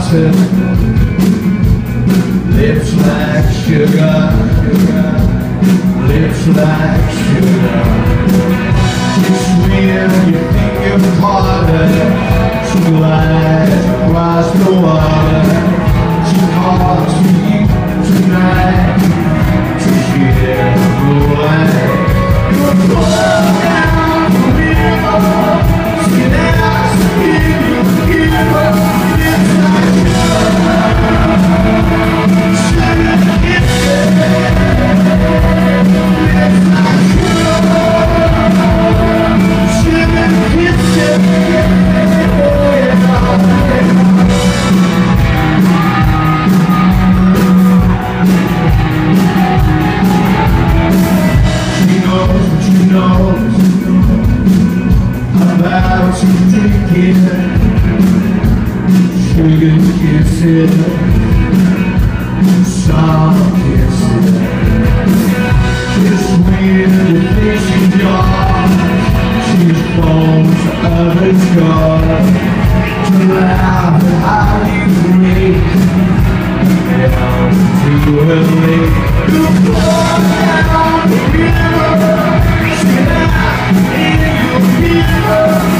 butter, lips like sugar, lips like sugar. It's weird, you think you're harder, she glides across the water. She calls to you tonight to hear the way. You're going down the river, skin out, skin you give her. Lips like sugar, sugar kisses. Lips like sugar, sugar kisses. She knows about you drinking sugar kisses, soft kisses. It's weird to think she's yours. She's bones of a god. To laugh at how you break down to her lake. You fall down the river. Skin out in your fever.